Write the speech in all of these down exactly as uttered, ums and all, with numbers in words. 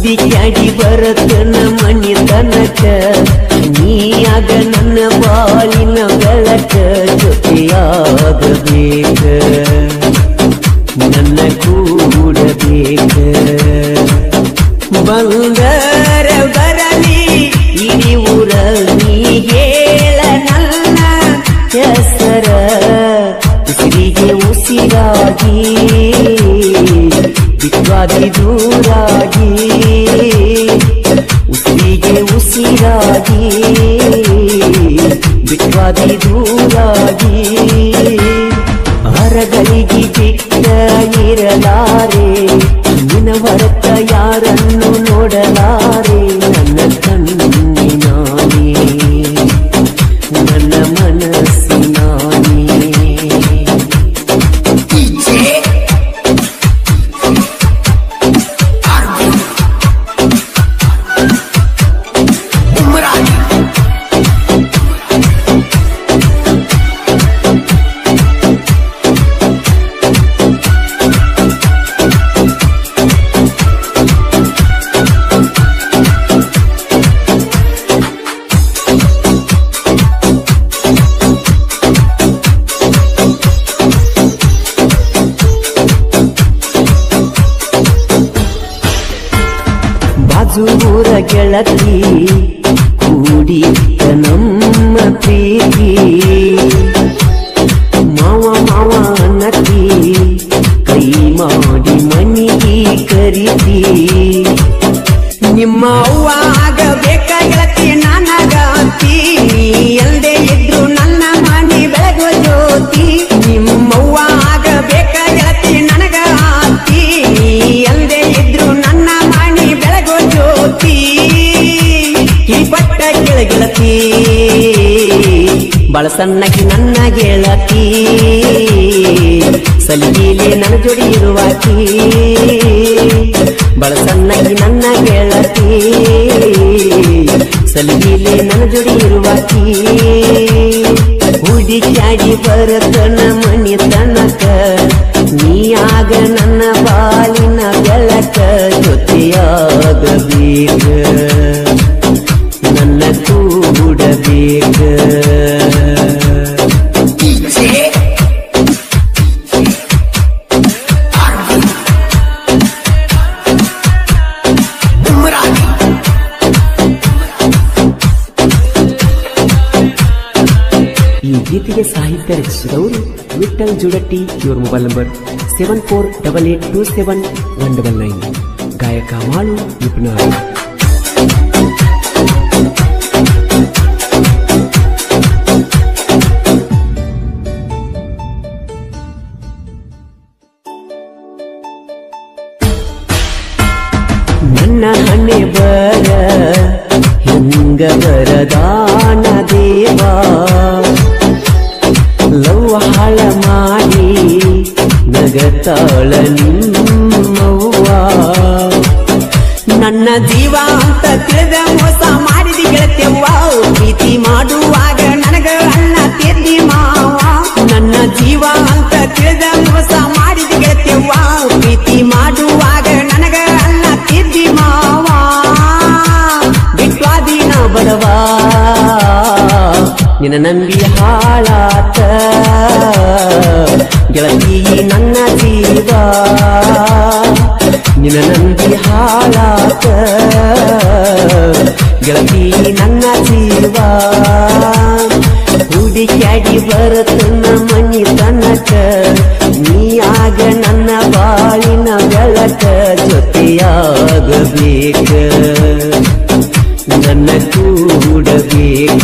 ಹುಡುಕ್ಯಾಡಿ ಬರತನ ಮನಿ ತನಕ ನೀಯಾಗ ನನ್ನ ಬಾಳಿನ ಬೆಳಕ ಜೊತೆಯಾಗಬೇಕ ನನ್ನ ಕೂಡಬೇಕ ಬಂದರ ಬರಲಿ ಇಡೀ ಊರ ನೀ ಹೇಳ ನನ್ನ ಹೆಸರ ಉಸಿರಿಗೆ ಉಸಿರಾಗಿ ಬಿಟ್ವಾದಿ ದೂರಾಗಿ ಉಸಿರಿಗೆ ಉಸಿರಾಗಿ ಬಿಟ್ವಾದಿ ದೂರಾಗಿ ಹರಗಳಿಗೆ ಬಿಟ್ಟ ಇರಲಾರೆ ನಿನ್ನ ಹೊರತ ಯಾರನ್ನು ನೋಡಲಾರೆ ನನ್ನ ಕಣ್ಣಿನಾನೇ ನನ್ನ ಮನಸ್ಸಿನಾನೇ ಬಾಜೂರ ಗೆಳತಿ ಕೂಡಿಟ್ಟ ನಮ್ಮ ಪ್ರೀತಿ ಮಾವ ಮಾವ ಅನ್ನತಿ ಕೈ ಮಾಡಿ ಮನಿಗೆ ಕರಿತಿ ನಿಮ್ಮ ಅವ್ವ ಆಗಬೇಕ ಗೆಳತಿ ನನಗ ಅತ್ತಿ ನೀ ಎಲ್ದೆ ಇದ್ರು ನನ್ನ ಮನಿ ಬೆಳಗುವ ಜ್ಯೋತಿ ನಿಮ್ಮವ್ವ ಆಗಬೇಕ ಗೆಳತಿ ನನಗ ಅತ್ತಿ ನೀ ಎಲ್ದೆ ಇದ್ರು ನನ್ನ ಮನಿ ಬೆಳಗುವ ಜ್ಯೋತಿ ಈ ಪಟ್ಟ ಗೆಳತಿ ಬಾಳ ಸಣ್ಣಕಿ ನನ್ನ ಗೆಳತಿ ಸಲಿಗೆಲೆ ನನ್ನ ಜೋಡಿ ಇರುವಾಕಿ ಬಾಳ ಸಣ್ಣಕಿ ನನ್ನ ಗೆಳತಿ ಸಲಿಗೆಲೆ ನನ್ನ ಜೋಡಿ ಇರುವಾಕಿ ಹುಡುಕ್ಯಾಡಿ ಬರತನ ಮನಿ ತನಕ ನೀಯಾಗ ನನ್ನ ಬಾಳಿನ ಬೆಳಕ ಜೊತೆಯಾಗಬೇಕ ನನ್ನ ಕೂಡಬೇಕ ಈ ಗೀತೆಗೆ ಸಾಹಿತ್ಯ ರಚಿಸಿದವರು ವಿಠಲ್ ಜುಡಟ್ಟಿ. ಇವರ mobile number seven four double eight two seven one double nine. ಗಾಯಕ ಮಾಳು ವಿಪ್ನಾಳ್. ನನ್ನ ಹಣೆ ಬರ ಹಿಂಗ ಬರದಾನ ದೇವಾ ಲವ್ ಹಾಳ ಮಾಡಿ ನಗತಾಳ ನಿಮ್ಮವ್ವ ನನ್ನ ಜೀವ ಅಂತ ತಿಳಿದ ಮೋಸ ಮಾಡಿದಿ ಗೆಳತಿಯವ್ವ ಪ್ರೀತಿ ಮಾಡುವಾಗ ನನಗ ಅಣ್ಣ ತೆದ್ದಿ ಮಾವ ನನ್ನ ಜೀವ ಅಂತ ತಿಳಿದ ಮೋಸ ಮಾಡಿದಿ ಗೆಳತಿಯವ್ವ ಪ್ರೀತಿ ಮಾಡುವಾಗ ನನಗ ಅಣ್ಣ ತೆದ್ದಿ ಮಾವ ಬಿಟ್ವಾದಿನ ಬಡವಾ ನಿನ್ನ ನಂಬಿ ಹಾಳಾತ ಗೆಳತಿ ನನ್ನ ಜೀವ ನಿನ್ನ ನಂಬಿ ಹಾಳಾತ ಗೆಳತಿ ನನ್ನ ಜೀವ ಹುಡುಕ್ಯಾಡಿ ಬರತನ ಮನಿ ತನಕ ನೀಯಾಗ ನನ್ನ ಬಾಳಿನ ಬೆಳಕ ಜೊತೆಯಾಗಬೇಕ ನನ್ನ ಕೂಡಬೇಕ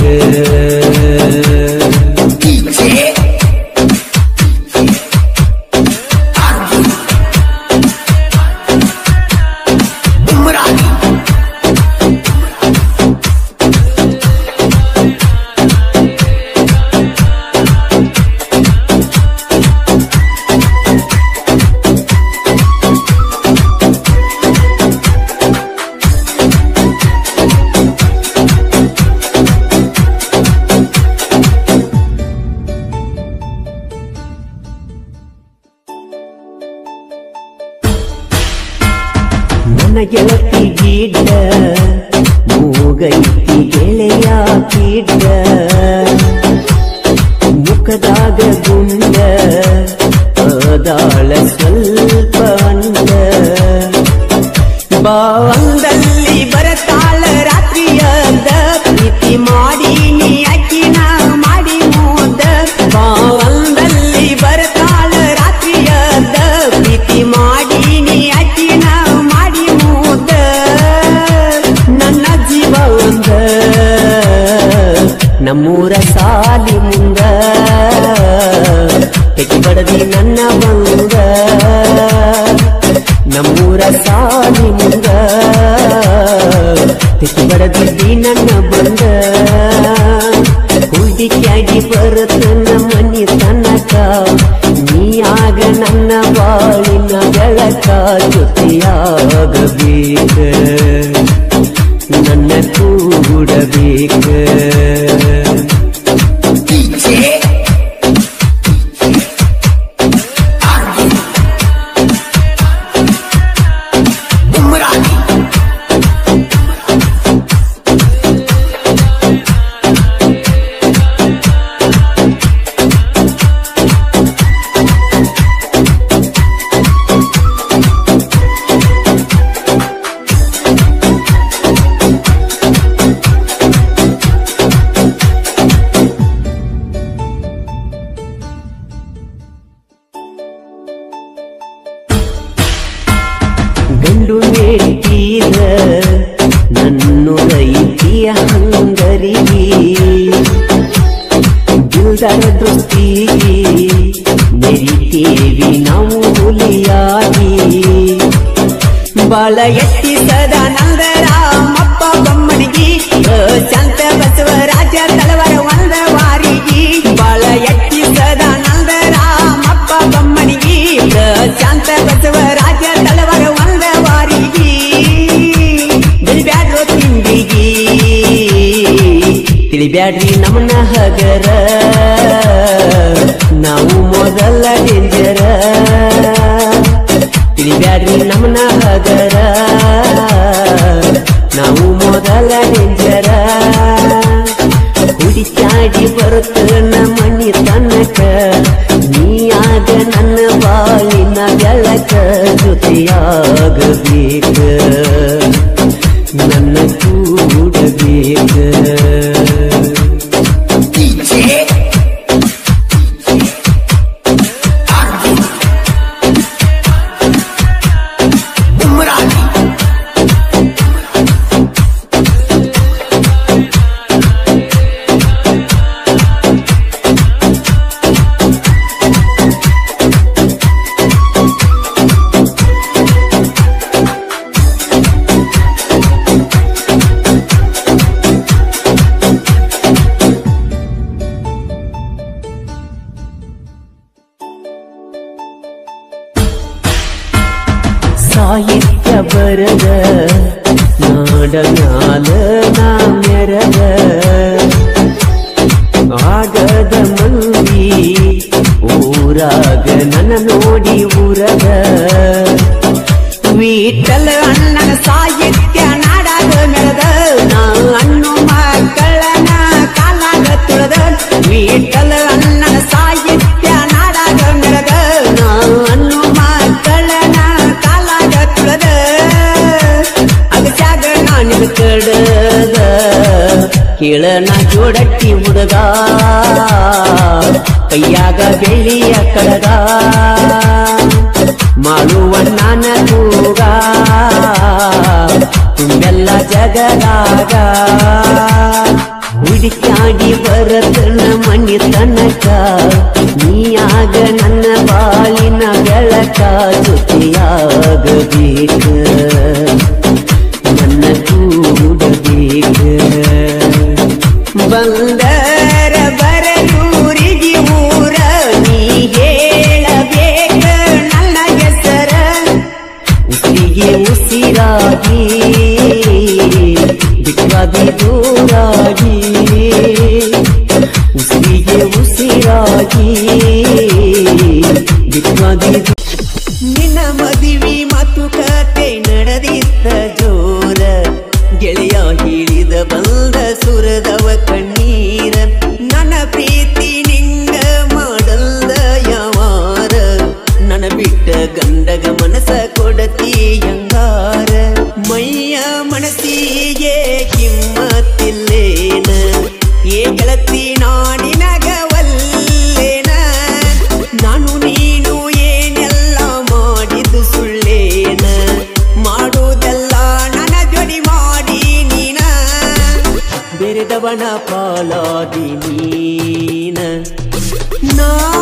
ನನ್ನ ಗೆಳತಿ ಗಿಡ್ಡ ಮೂಗೈತಿ ಗೆಳೆಯ ಕಿಡ್ಡ ಮುಖದಾಗ ಗುಂಡ ಅದಾಳ ಸ್ವಲ್ಪ ಅಂಡ ಬಾವಂದಲ್ಲಿ ಬರತಾಳ ರಾತ್ರಿಯದ ಪ್ರೀತಿ ಮಾಡಿ ನೀ ಅಕ್ಕಿನ ಮಾಡಿ ಮೋದ ಬಾವಂದಲ್ಲಿ ಬರತಾಳ ರಾತ್ರಿಯದ ಪ್ರೀತಿ ಮಾಡಿ ನೀ ಅಕ್ಕಿನ ಮಾಡಿ ಮೋದ ನನ್ನ ಜೀವ ಒಂದ ನಮ್ಮೂರ ಸಾಲಿ ಮುಂದ ತೆಗಿ ಬಡದಿ ನನ್ನ ಬಂದ ನಮ್ಮೂರ ಸಾಲಿ ಮುಂದ ತೆಗಿ ಬಡದಿ ನನ್ನ ಬಂದ ಹುಡುಕಿಯಾಗಿ ಬರುತ್ತ ನಮ್ಮ ಮನಿ ತನಕ ನೀಯಾಗ ನನ್ನ ಬಾಳಿನ ಬೆಳಕ ಜೊತೆಯಾಗಬೇಕ ನನ್ನ ಕೂಡಬೇಕ ಗಂಡು ಮೇಟಿದ ನನ್ನೊರೈತಿಯ ಹಂಗರಿಗೆ ದಿಲ್ದಾರ ದೃಷ್ಟಿಗೆ ಮೆರಿತೇವಿ ನಾವು ಹುಲಿಯಾಗಿ ಬಾಳ ಎತ್ತಿ ಸದಾ ನಂದರಾಮಪ್ಪ ಬೊಮ್ಮನಿಗಿ ಶಾಂತ ಬಸವರಾಜ ತಳವರ ಒಂದ ವಾರಿಗೆ ಬಾಳ ಎತ್ತಿ ಸದಾ ನಂದರಾಮಪ್ಪ ಬೊಮ್ಮನಿಗಿ ಶಾಂತ ಬಸವರಾಜ ತಳವರ ಒಂದ ವಾರಿಗೆ ತಿಳಿಬ್ಯಾಡ್ರೋ ತಿಂಡಿಗಿ ತಿಳಿಬ್ಯಾಡ್ರಿ ನಮ್ಮನ ಹಗರ ನಾವು ಮೊದಲ ಡೇಂಜರ ತಿಳಿಬ್ಯಾಡ್ರಿ ನಮ್ಮನ ಹಗರ ನಾವು ಮೊದಲ ಡೇಂಜರ ಹುಡುಕ್ಯಾಡಿ ಬರುತ್ತ ನಮ್ಮನಿ ತನಕ ನೀಯಾಗ ನನ್ನ ಬಾಳಿನ ಬೆಳಕ ಜೊತೆಯಾಗಬೇಕ ನನ್ನ ಕೂಡಬೇಕ ಸಾಹಿತ್ಯ ಬರದ ನಾಡನಾಲ ನಾ ಮೆರದ ಆಗದ ಮಂದಿ ಊರಾಗ ನನ್ನ ನೋಡಿ ಊರದ ವಿಠಲ ಅಣ್ಣನ ಸಾಹಿತ್ಯ ನಾಡಾಗ ಮೆರದ ನಾ ಅಣ್ಣು ಮಕ್ಕಳನ ಕಾಲಾಗ ತುಳದ ವಿಠಲ ಅಣ್ಣನ ಸಾಹಿತ್ಯ ನಾಡಾಗ ಮೆರದ ನಾ ಅಣ್ಣು ಮಕ್ಕಳನ ಕಾಲಾಗ ತುಳದ ಅಗಸ್ಯಾಗ ನಾನಿದ ಕಡದ ಕೇಳನ ಜೋಡಟ್ಟಿ ಹುಡುಗ ಕೈಯಾಗ ಬೆಳ್ಳಿಯ ಕಡಗ ಮಾಡುವಣ್ಣನ ಕೂಗ ತುಂಬೆಲ್ಲ ಜಗದಾಗ ಹುಡುಕ್ಯಾಡಿ ಬರತನ ಮನಿ ತನಕ ನೀಯಾಗ ನನ್ನ ಬಾಳಿನ ಬೆಳಕ ಜೊತೆಯಾಗಬೇಕ ನನ್ನ ಕೂಡಬೇಕ ಬಂದರ ಬರಯೂರಿಗೆ ಊರ ನೀ ಹೇಳಬೇಕ ನನ್ನ ಹೆಸರ ಉಸಿರಿಗೆ ಉಸಿರಾಗಿ ಬಿಟ್ಟಾದಿ ದೂರಾಗಿ ಉಸಿರಿಗೆ ಉಸಿರಾಗಿ ಬಿಟ್ಟಾದಿ ನಿನ್ನ ಮದಿ ಮದುವೆ ಮಾತುಕತೆ ನಡೆದಿತ್ತ ಜೋರ ಗೆಳೆಯ ಹೇಳಿದ ಬಂದ ಸುರದವ ಕಣ್ಣೀರ ನನ್ನ ಪ್ರೀತಿ ನಿಂಗ ಮಾಡಲ್ದ ಯಾವಾರ ನನ್ನ ಬಿಟ್ಟ ಗಂಡಗ ಮನಸ ಕೊಡತಿ ಯಂಗಾರ ಮೈಯ ಮನಸ್ಸಿಗೆ ಕಿಮ್ಮತ್ತಿಲ್ಲೇನ ಏ ಗೆಳತಿ ನಾಡಿನಗ ವಲ್ಲೇನ ನಾನು ನೀನು ಏನೆಲ್ಲ ಮಾಡಿದ್ದು ಸುಳ್ಳೇನ ಮಾಡುವುದೆಲ್ಲ ನನ್ನ ಜೋಡಿ ಮಾಡಿ ನೀನ ಬೆರೆದವನ ಪಾಲಾದಿ ನೀನ ನಾ